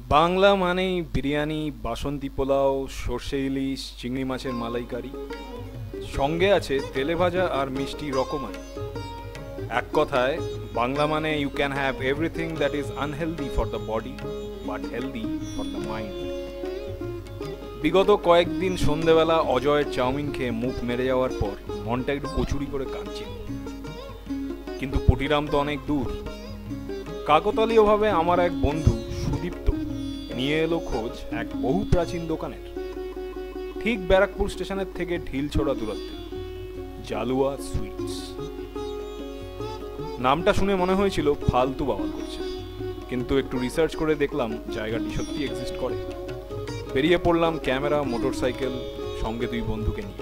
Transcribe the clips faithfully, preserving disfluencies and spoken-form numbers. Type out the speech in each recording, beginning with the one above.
বাংলা মানেই বিরিয়ানি, বাসন্তী পোলাও, সর্ষে ইলিশ, চিংড়ি মাছের মালাইকারি, সঙ্গে আছে তেলে ভাজা আর মিষ্টি রকমারি। এক কথায় বাংলা মানে you can have everything that is unhealthy for the body but healthy for the mind. বিগত কয়েকদিন সন্ধেবেলা অজয়ের চাউমিন খেয়ে মুখ মেরে যাওয়ার পর মনটা একটু কচুরি করে কাঁদছিল, কিন্তু পুটিরাম তো অনেক দূর। কাকতালীয়ভাবে আমার এক বন্ধু সুদীপ্ত নিয়ে এলো খোঁজ এক বহু প্রাচীন দোকানের, ঠিক ব্যারাকপুর স্টেশনের থেকে ঢিল ছোড়া দূরত্বে, জালুয়া সুইটস। নামটা শুনে মনে হয়েছিল ফালতু বাওয়াল করছে, কিন্তু একটু রিসার্চ করে দেখলাম জায়গাটি সত্যি এক্সিস্ট করে। বেরিয়ে পড়লাম ক্যামেরা, মোটরসাইকেল, সঙ্গে দুই বন্ধুকে নিয়ে।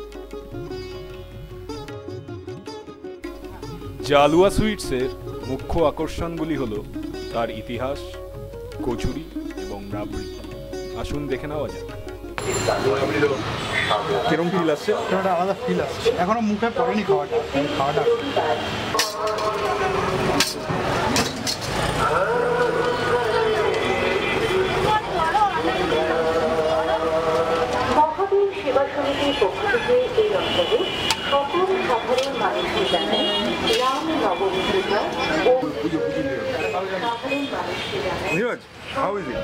জালুয়া সুইটসের মুখ্য আকর্ষণগুলি হলো তার ইতিহাস, কচুরি এবং রাবড়ি। আসুন দেখে নেওয়া যাক। কিরম ফিল আসছে? একটা আলাদা ফিল আসছে, এখনো মুখে পড়েনি খাওয়াটা। খাওয়াটা সেবা সমিতির পক্ষ থেকে এই অঞ্চলে সকল সাধারণ মানুষকে জানায় রাম নবমী পূজা ও সাধারণ মানুষকে জানায়। How is it?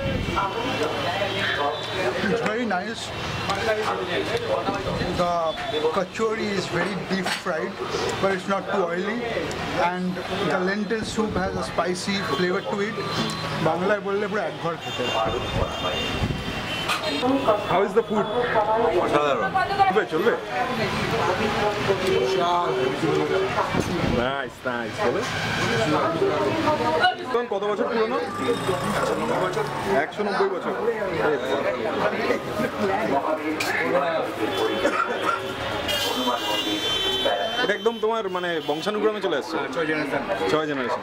It's very nice. The kachori is very deep fried, but it's not too oily, and the lentil soup has a spicy flavor to it. Bangla bolle pura ek ghar khete. How is the food? অসাধারণ। চলবে চলবে। Nice nice. বলে তখন কত বছর পুরনো? একশো নব্বই বছর। এটা একদম তোমার মানে বংশানুক্রমে চলে আসছে। ছয় জেনারেশন। ছয় generation.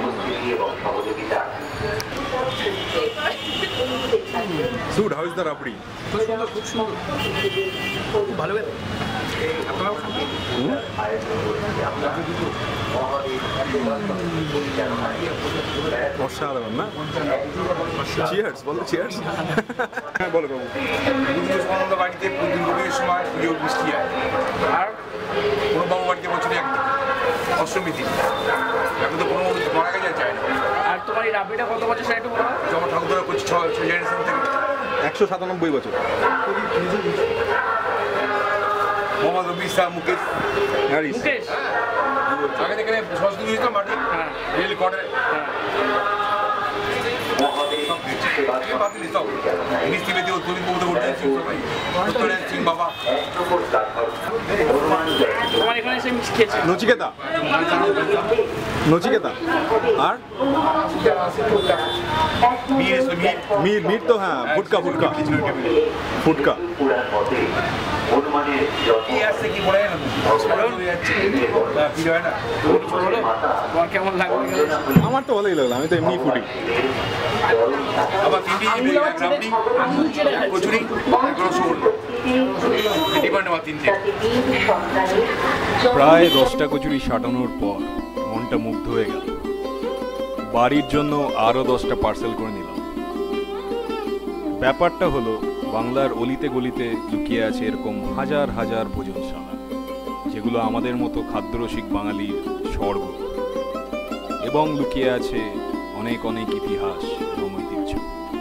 Dude, how is the rabri? ভালো লাগে। অসাধারণ না? চিয়ার্স বলো, চিয়ার্স। হ্যাঁ বলো বাবু। পুজো বাড়িতে পুজোর সময় পুজোর মিষ্টি হয়, আর কোনো বাবু বাড়িতে বছরে একদিন অষ্টমী দিন। এখন তো কোনো মারা গেছে চায় না। আর তোমার এই রাবড়িটা কত বছর সেটা একটু বলো। যখন ঠাকুর ধরা করছি ছয় ছয় জেনারেশন থেকে। একশো সাতানব্বই বছর। মোহাম্মদ রবি শাহ মুকেশ মুকেশ আগে এখানে সংস্কৃতি দিতাম মাটি রেল কোয়ার্টারে নচিকেতা নচিকেতা আর মির মির তো হ্যাঁ ফুটকা ফুটকা ফুটকা কেমন লাগলো? আমার তো ভালোই লাগলো, আমি তো এমনি ফুটি। প্রায় দশটা কচুরি সাটানোর পর মনটা মুগ্ধ হয়ে গেল। বাড়ির জন্য আরো দশটা পার্সেল করে নিলাম। ব্যাপারটা হলো, বাংলার অলিতে গলিতে লুকিয়ে আছে এরকম হাজার হাজার ভোজনশালা, যেগুলো আমাদের মতো খাদ্যরসিক বাঙালির স্বর্গ, এবং লুকিয়ে আছে অনেক অনেক ইতিহাস এবং ঐতিহ্য।